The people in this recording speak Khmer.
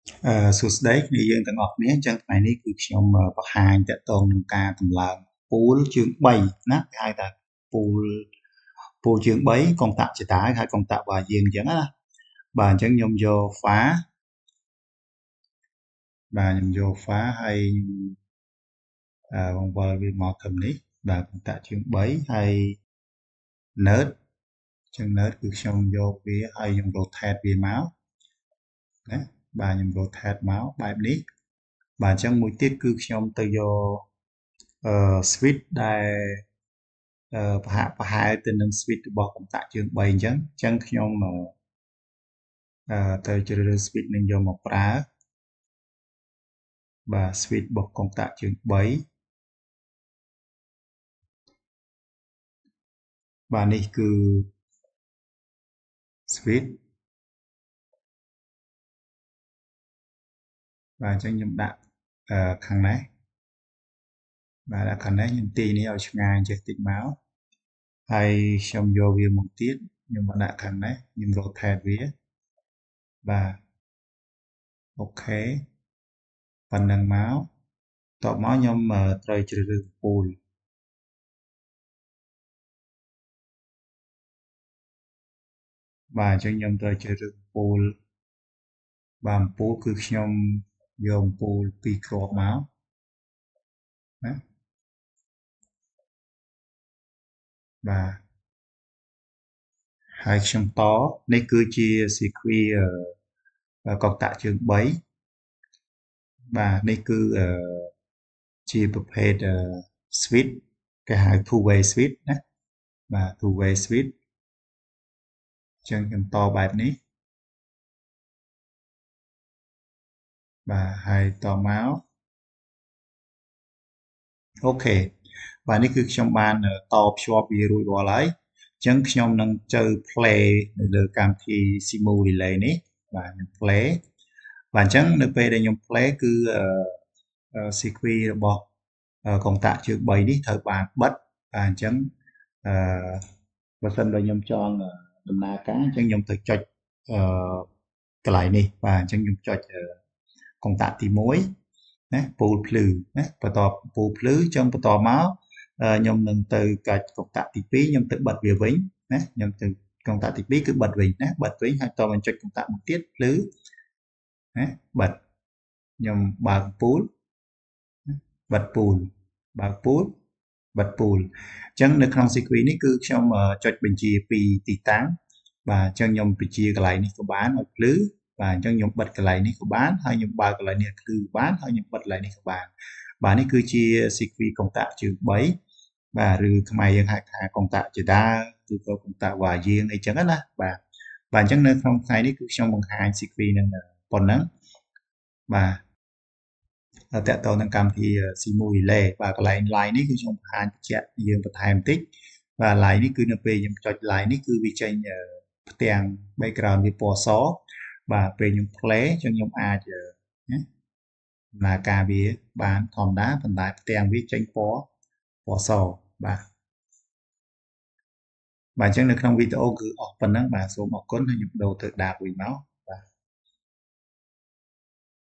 សួស្តីគ្នាយើងទាំងអស់គ្នាអញ្ចឹងថ្ងៃនេះគឺខ្ញុំបង្ហាញទាក់ទងនឹងការតម្លើងពូលជើង3ណាគេហៅថាពូលជើង3កុងតាក់ជាតាហៅកុងតាក់របស់យើងអញ្ចឹងណាបាទអញ្ចឹងខ្ញុំយក file បាទខ្ញុំយក file ហើយខ្ញុំបង្វិលវាមកត្រឹមនេះបាទកុងតាក់ជើង3ហើយ node អញ្ចឹង node គឺខ្ញុំយកវាហើយខ្ញុំ rotate វាមកណាបាទខ្ញុំ rotate មកបែបនេះបាទអញ្ចឹងមួយទៀតគឺខ្ញុំទៅយកswitch ដែលប្រហែលទៅនឹង switch របស់កុងតាក់ជើង3អញ្ចឹងខ្ញុំទៅជ្រើសរើស switch នឹងយកមកប្រើបាទ switch របស់កុងតាក់ជើង3បាទនេះគឺ switch បាទអញ្ចឹងខ្ញុំដាក់ខាងនេះបាទដាក់ខាងនេះខ្ញុំទាញនេះឲ្យឆ្ងាយចេះតិចមកហើយខ្ញុំយកវាមកទៀតខ្ញុំមកដាក់ខាងនេះខ្ញុំ rotate វាបាទអូខេប៉ុណ្ណឹងមកតបមកខ្ញុំត្រូវជ្រើសរើសពូលបាទអញ្ចឹងខ្ញុំត្រូវជ្រើសរើសពូលបាទអំពូលគឺខ្ញុំយកអំពូល2គ្រាប់មកណាបាទហើយខ្ញុំតនេះគឺជា sequence កុងតាក់ជើង3បាទនេះគឺជាប្រភេទswitch គេហៅ two way switch ណាបាទ two way switch អញ្ចឹងខ្ញុំតបែបនេះបាទហើយតមកអូខេបាទនេះគឺខ្ញុំបានតភ្ជាប់វារួចរាល់ហើយអញ្ចឹងខ្ញុំនឹងចូល play នៅលើកម្មវិធី Simu Relay នេះបាទខ្ញុំ play បាទអញ្ចឹងនៅពេលដែលខ្ញុំ play គឺsequence របស់កុងតាក់ជើង3នេះត្រូវបានបិទបាទអញ្ចឹងបើសិនបើខ្ញុំចង់ដំណើរការអញ្ចឹងខ្ញុំទៅចុចកន្លែងនេះបាទអញ្ចឹងខ្ញុំចុចកុងតាក់ទី1ណាពូលភ្លឺណាបន្ទាប់ពូលភ្លឺអញ្ចឹងបន្តមកខ្ញុំនឹងទៅកាច់កុងតាក់ទី2ខ្ញុំទៅបិទវាវិញណាខ្ញុំទៅកុងតាក់ទី2គឺបិទវិញណាបិទវិញហើយតមកចុចកុងតាក់មួយទៀតភ្លឺណាបិទខ្ញុំបើកពូលបិទពូលបើកពូលបិទពូលអញ្ចឹងនៅក្នុង sequence នេះគឺខ្ញុំចុចបញ្ជាពីទីតាំងបាទអញ្ចឹងខ្ញុំបញ្ជាកន្លែងនេះក៏បានឲ្យភ្លឺបាទអញ្ចឹងខ្ញុំបិទកន្លែងនេះក៏បានហើយខ្ញុំបើកកន្លែងនេះភ្លឺបានហើយខ្ញុំបិទកន្លែងនេះក៏បានបាទនេះគឺជា sequence កុងតាក់ជើង3បាទឬខ្មែរយើងហៅថាកុងតាក់ជាដាឬក៏កុងតាក់វ៉ាយាងអីចឹងណាបាទអញ្ចឹងនៅក្នុងថ្ងៃនេះគឺខ្ញុំបង្ហាញ sequence នឹងប៉ុណ្ណឹងបាទតើតើនឹងកម្មវិធី Simu Relay បាទកន្លែង line នេះគឺខ្ញុំបង្ហាញបញ្ជាក់យើងបន្ថែមបន្តិចបាទ line នេះគឺនៅពេលខ្ញុំចុច line នេះគឺវាចេញផ្ទាំង background វាពណ៌សបាទពេលខ្ញុំ play អញ្ចឹងខ្ញុំអាចណាដំណើរការវាបានធម្មតាប៉ុន្តែផ្ទាំងវាចេញពណ៌សបាទអញ្ចឹងនៅក្នុងវីដេអូគឺអស់ប៉ុណ្ណឹងបាទសូមអរគុណហើយខ្ញុំដូរទៅដាបវិញមក